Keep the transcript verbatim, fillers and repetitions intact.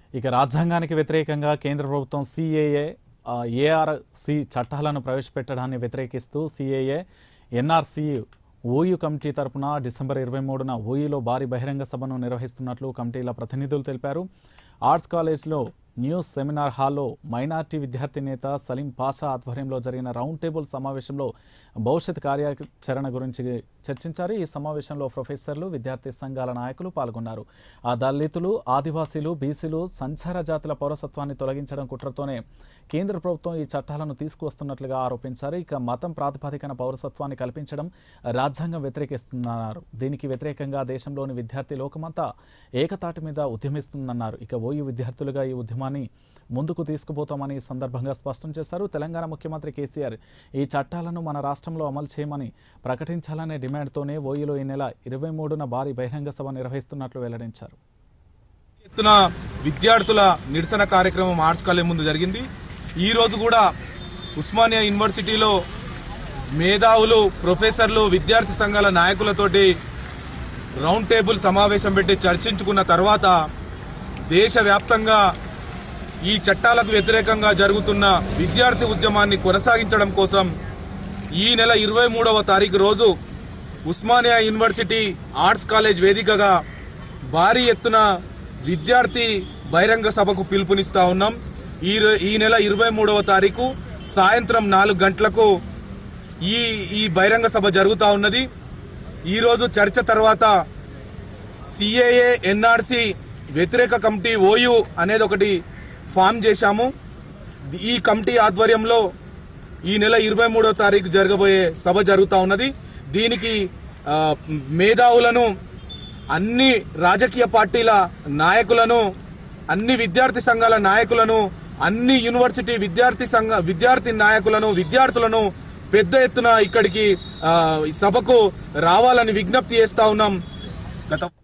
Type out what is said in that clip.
ఇక రాజ్యాంగానికి వ్యతిరేకంగా కేంద్ర ప్రభుత్వం సిఏఏ ఏఆర్సి చట్టాలను ప్రవేశపెట్టడాన్ని వ్యతిరేకిస్తూ సిఏఏ ఎన్ఆర్సి ఓయూ కమిటీ తరపున డిసెంబర్ ఇరవై మూడున ఓయూలో భారీ బహిరంగ సభను నిర్వహిస్తున్నట్లు కమిటీల ప్రతినిధులు తెలిపారు. ఆర్ట్స్ కాలేజ్లో న్యూస్ సెమినార్ హాల్లో మైనార్టీ విద్యార్థి నేత సలీం పాషా ఆధ్వర్యంలో జరిగిన రౌండ్ టేబుల్ సమావేశంలో భవిష్యత్ కార్యాచరణ గురించి చర్చించారు. ఈ సమావేశంలో ప్రొఫెసర్లు, విద్యార్థి సంఘాల నాయకులు పాల్గొన్నారు. ఆ దళితులు, ఆదివాసీలు, బీసీలు, సంచార జాతుల పౌరసత్వాన్ని తొలగించడం కుట్రతోనే కేంద్ర ప్రభుత్వం ఈ చట్టాలను తీసుకువస్తున్నట్లుగా ఆరోపించారు. ఇక మతం ప్రాతిపదికన పౌరసత్వాన్ని కల్పించడం రాజ్యాంగం వ్యతిరేకిస్తున్నారు. దీనికి వ్యతిరేకంగా దేశంలోని విద్యార్థి లోకమంతా ఏకతాటి మీద ఉద్యమిస్తుందన్నారు. ఇక ఓయూ విద్యార్థులుగా ఈ ఉద్యమాన్ని ముందుకు తీసుకుపోతామని ఈ సందర్భంగా స్పష్టం చేశారు. తెలంగాణ ముఖ్యమంత్రి కేసీఆర్ ఈ చట్టాలను మన రాష్ట్రంలో అమలు చేయమని ప్రకటించాలనే డిమాండ్తోనే ఓయూలో ఈ నెల ఇరవై మూడున భారీ బహిరంగ సభ నిర్వహిస్తున్నట్లు వెల్లడించారు. ఎత్తున విద్యార్థుల నిరసన కార్యక్రమం ఆర్ట్స్ కాలేజ్ ముందు జరిగింది. ఈ రోజు కూడా ఉస్మానియా యూనివర్సిటీలో మేధావులు, ప్రొఫెసర్లు, విద్యార్థి సంఘాల నాయకులతోటి రౌండ్ టేబుల్ సమావేశం పెట్టి చర్చించుకున్న తర్వాత దేశవ్యాప్తంగా ఈ చట్టాలకు వ్యతిరేకంగా జరుగుతున్న విద్యార్థి ఉద్యమాన్ని కొనసాగించడం కోసం ఈ నెల ఇరవై మూడవ తారీఖు రోజు ఉస్మానియా యూనివర్సిటీ ఆర్ట్స్ కాలేజ్ వేదికగా భారీ ఎత్తున విద్యార్థి బహిరంగ సభకు పిలుపునిస్తా ఉన్నాం. ఈ ఈ నెల ఇరవై మూడవ తారీఖు సాయంత్రం నాలుగు గంటలకు ఈ ఈ బహిరంగ సభ జరుగుతూ ఉన్నది. ఈరోజు చర్చ తర్వాత సిఏఏ ఎన్ఆర్సి వ్యతిరేక కమిటీ ఓయూ అనేది ఒకటి ఫామ్ చేశాము. ఈ కమిటీ ఆధ్వర్యంలో ఈ నెల ఇరవై మూడవ తారీఖు జరగబోయే సభ జరుగుతూ ఉన్నది. దీనికి మేధావులను, అన్ని రాజకీయ పార్టీల నాయకులను, అన్ని విద్యార్థి సంఘాల నాయకులను, అన్ని యూనివర్సిటీ విద్యార్థి సంఘ విద్యార్థి నాయకులను, విద్యార్థులను పెద్ద ఎత్తున ఇక్కడికి సభకు రావాలని విజ్ఞప్తి చేస్తా ఉన్నాం. గత